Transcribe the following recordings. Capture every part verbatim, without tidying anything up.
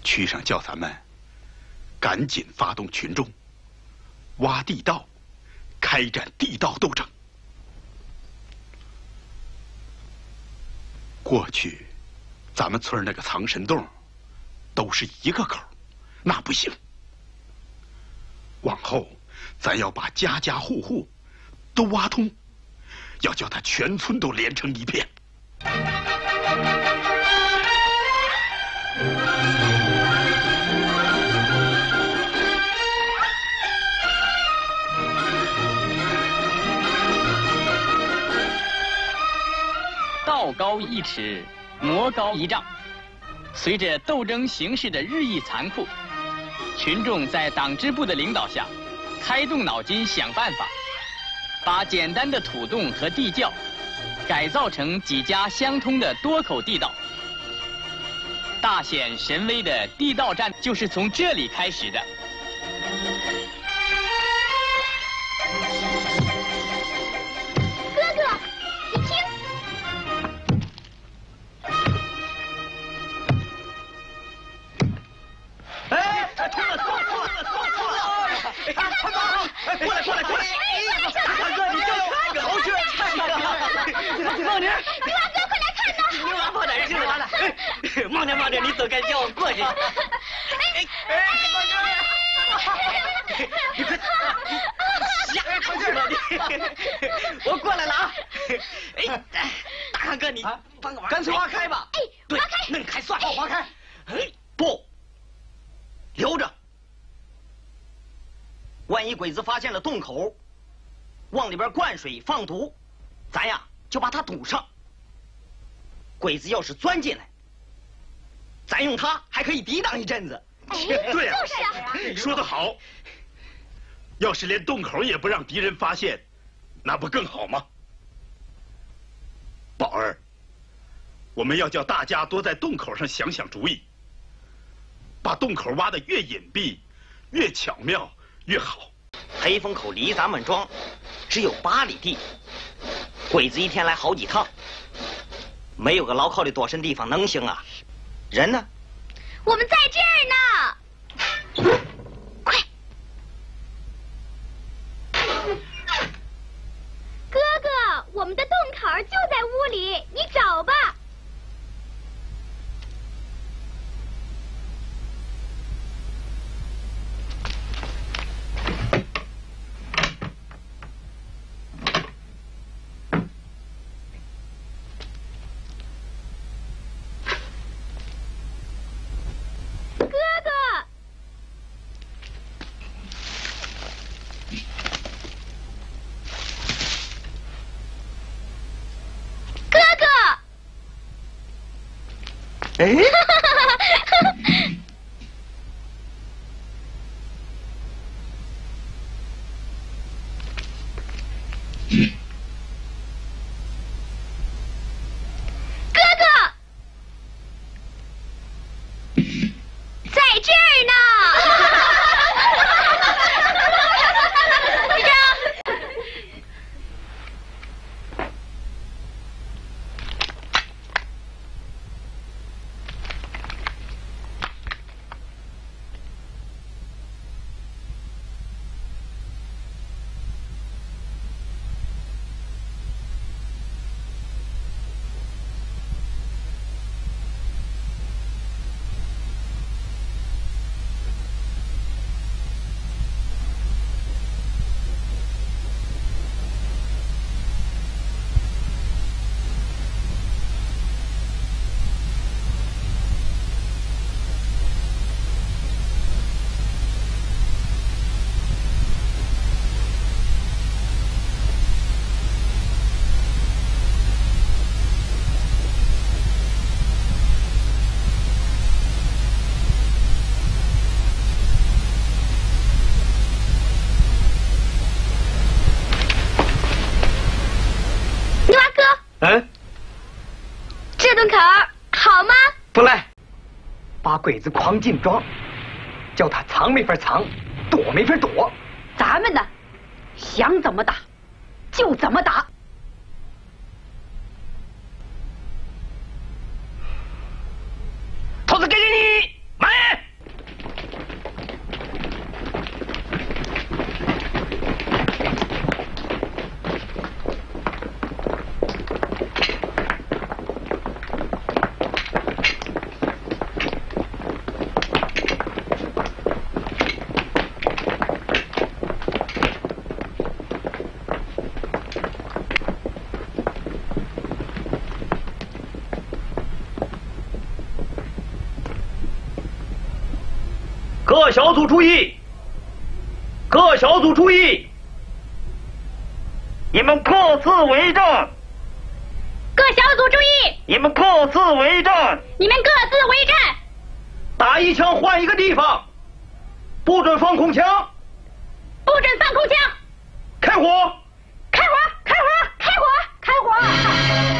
区上叫咱们赶紧发动群众，挖地道，开展地道斗争。过去，咱们村那个藏神洞，都是一个口，那不行。往后，咱要把家家户户都挖通，要叫他全村都连成一片。 道高一尺，魔高一丈。随着斗争形势的日益残酷，群众在党支部的领导下，开动脑筋想办法，把简单的土洞和地窖改造成几家相通的多口地道。大显神威的地道战就是从这里开始的。 慢点，慢点，你走开，叫我过去。哎哎，你快吓死了你！我过来了啊！哎，大汉哥，你帮个忙，干脆挖开吧。哎，对，弄开算。哦，挖开。哎，不，留着。万一鬼子发现了洞口，往里边灌水放毒，咱呀就把它堵上。鬼子要是钻进来， 咱用它还可以抵挡一阵子。 对呀，说得好。要是连洞口也不让敌人发现，那不更好吗？宝儿，我们要叫大家多在洞口上想想主意，把洞口挖得越隐蔽、越巧妙越好。 黑风口离咱们庄只有八里地，鬼子一天来好几趟，没有个牢靠的躲身地方能行啊？ 人呢？ 我们在这儿呢！快，哥哥，我们的洞口就在屋里，你找吧。 哎， 哥哥，在这儿呢。队长。 嗯， 这洞口好吗？ 不赖，把鬼子诓进庄，叫他藏没法藏，躲没法躲。 咱们呢，想怎么打就怎么打。 头子给给你，慢点。 各小组注意！各小组注意！你们各自为战！ 各小组注意！ 你们各自为战！ 你们各自为战！ 打一枪换一个地方，不准放空枪！ 不准放空枪！ 开火！ 开火！开火！开火！开火！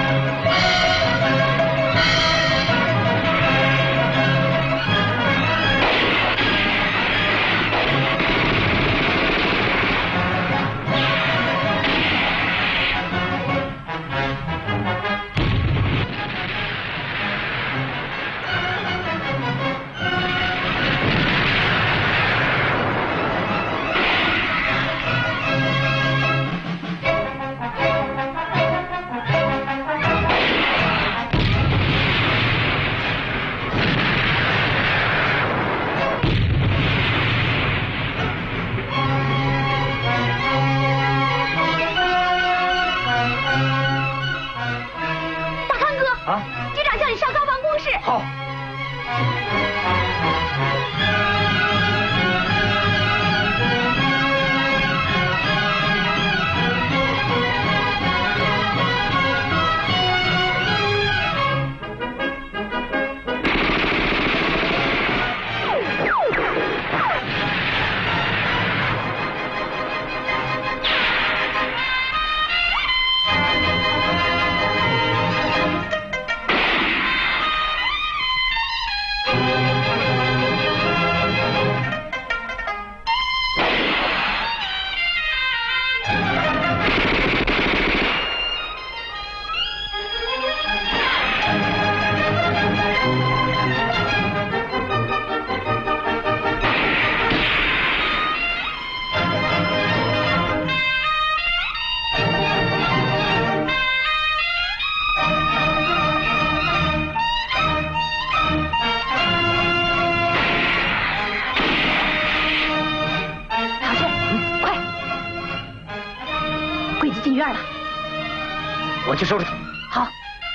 我去收拾他。 好。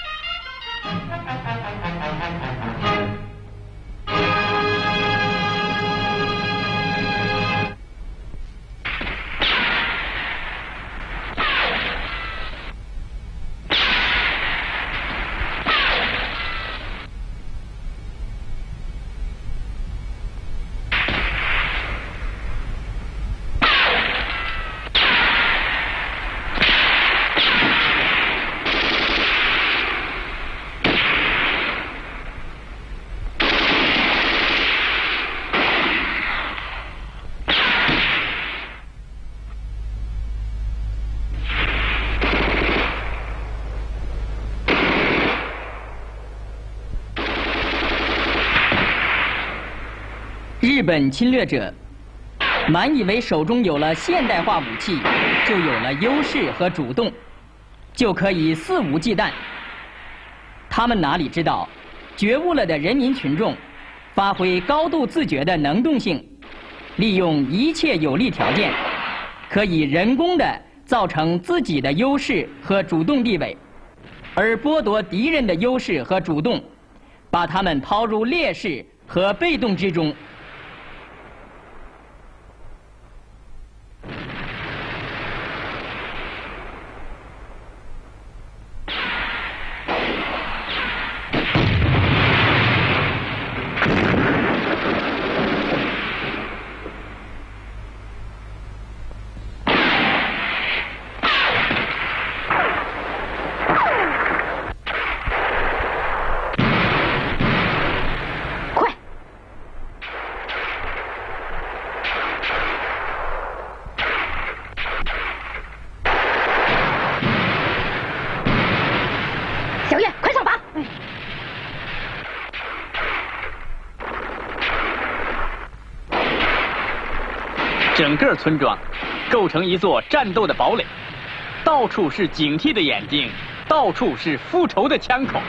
日本侵略者满以为手中有了现代化武器，就有了优势和主动，就可以肆无忌惮。他们哪里知道，觉悟了的人民群众发挥高度自觉的能动性，利用一切有利条件，可以人工的造成自己的优势和主动地位，而剥夺敌人的优势和主动，把他们抛入劣势和被动之中。整个村庄构成一座战斗的堡垒，到处是警惕的眼睛，到处是复仇的枪口。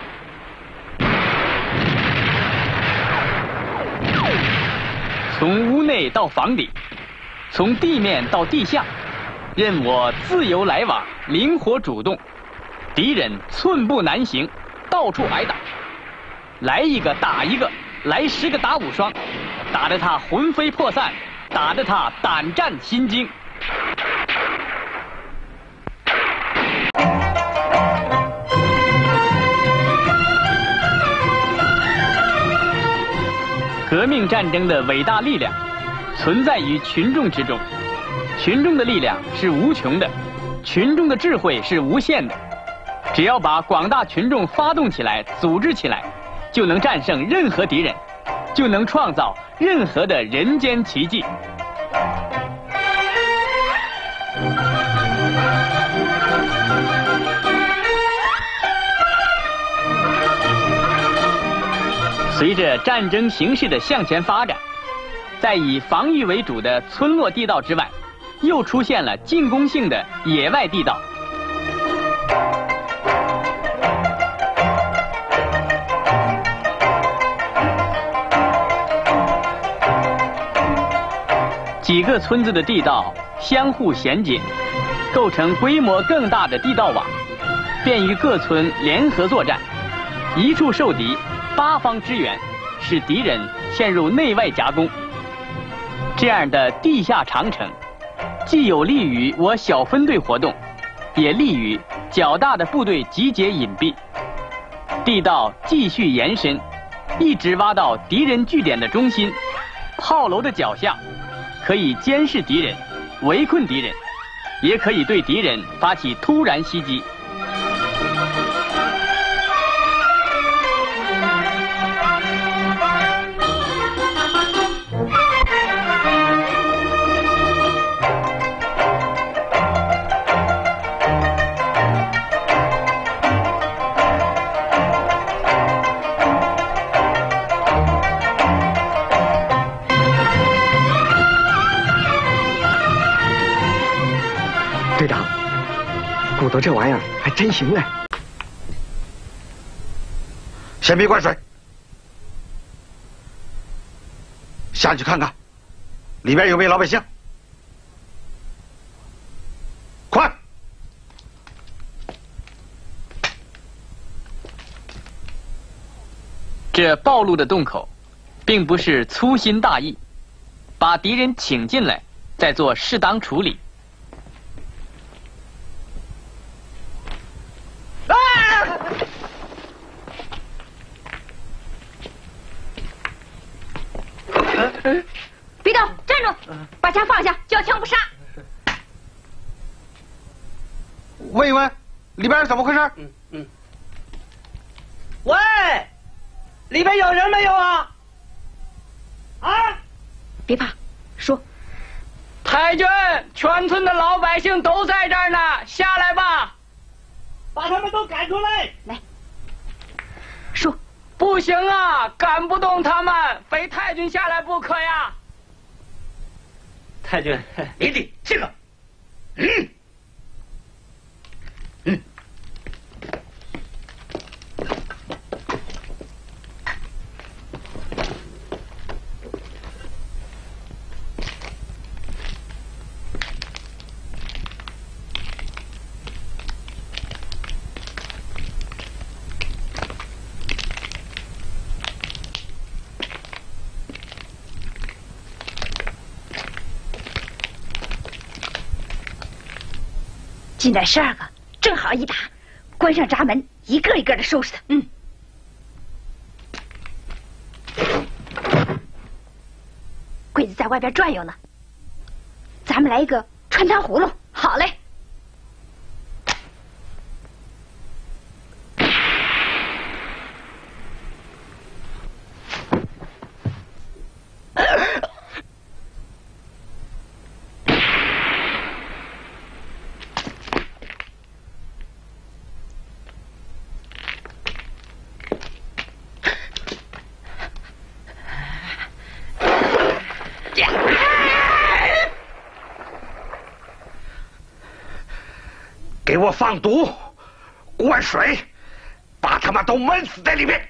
从屋内到房里，从地面到地下，任我自由来往，灵活主动，敌人寸步难行，到处挨打，来一个打一个，来十个打五双， 打得他魂飞魄散，打得他胆战心惊。革命战争的伟大力量存在于群众之中，群众的力量是无穷的，群众的智慧是无限的。只要把广大群众发动起来，组织起来，就能战胜任何敌人，就能创造任何的人间奇迹。随着战争形势的向前发展，在以防御为主的村落地道之外，又出现了进攻性的野外地道。几个村子的地道相互衔接，构成规模更大的地道网，便于各村联合作战，一处受敌，八方支援，使敌人陷入内外夹攻。这样的地下长城，既有利于我小分队活动，也利于较大的部队集结隐蔽。地道继续延伸，一直挖到敌人据点的中心，炮楼的脚下，可以监视敌人，围困敌人，也可以对敌人发起突然袭击。 队长，鼓捣这玩意儿还真行哎！ 先别灌水，下去看看，里边有没有老百姓。快！ 这暴露的洞口，并不是粗心大意，把敌人请进来，再做适当处理。 别动，站住！把枪放下，交枪不杀。 问一问，里边是怎么回事？ 嗯嗯。喂，里边有人没有啊？啊！ 别怕，说。 太君，全村的老百姓都在这儿呢，下来吧，把他们都赶出来。 来，说。 不行啊，赶不动他们，非太君下来不可呀。太君，你得这个，嗯，嗯。 进来十二个，正好一打，关上闸门，一个一个的收拾他。嗯。鬼子在外边转悠呢，咱们来一个穿糖葫芦。好嘞。 给我放毒，灌水，把他们都闷死在里面。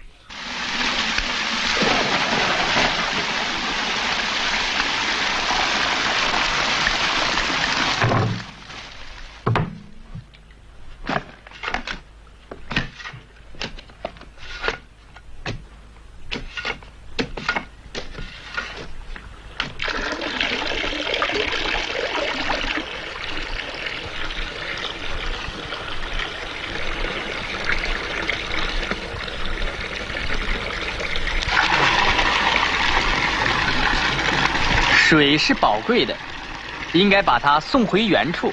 水是宝贵的，应该把它送回原处。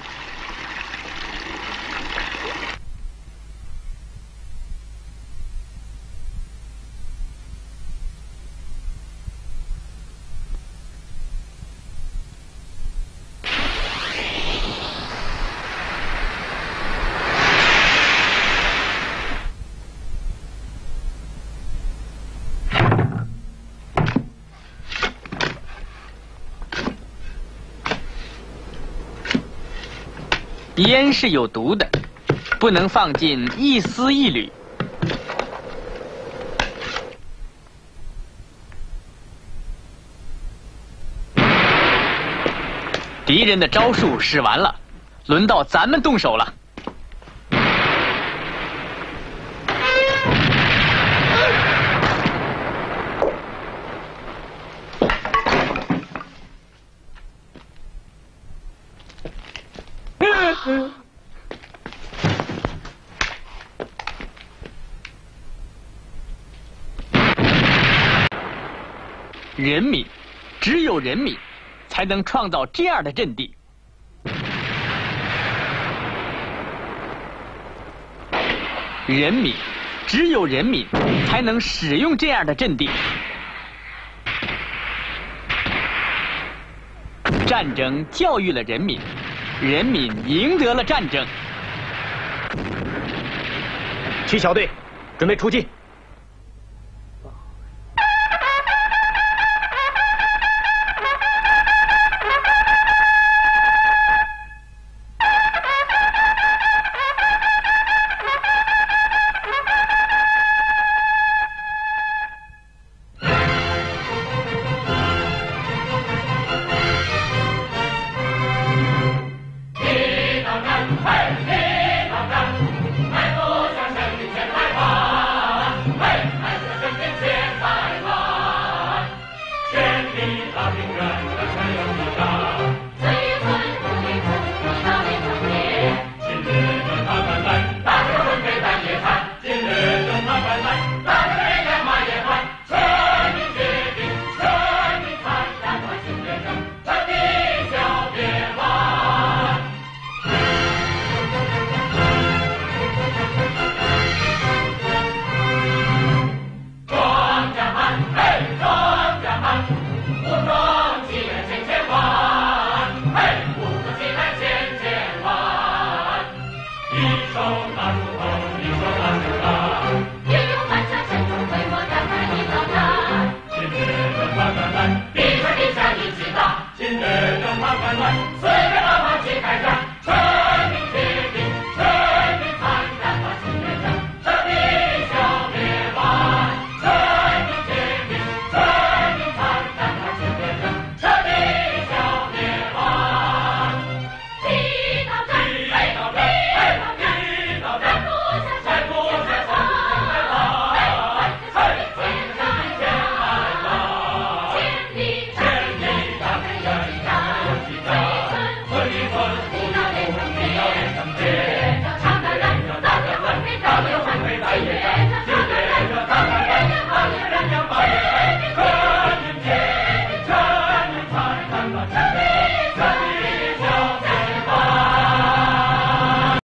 烟是有毒的，不能放进一丝一缕。敌人的招数使完了，轮到咱们动手了。人民，只有人民才能创造这样的阵地。人民，只有人民才能使用这样的阵地。战争教育了人民，人民赢得了战争。 七小队，准备出击。 今日正他敢来，地上地下一起打，今日正他敢来。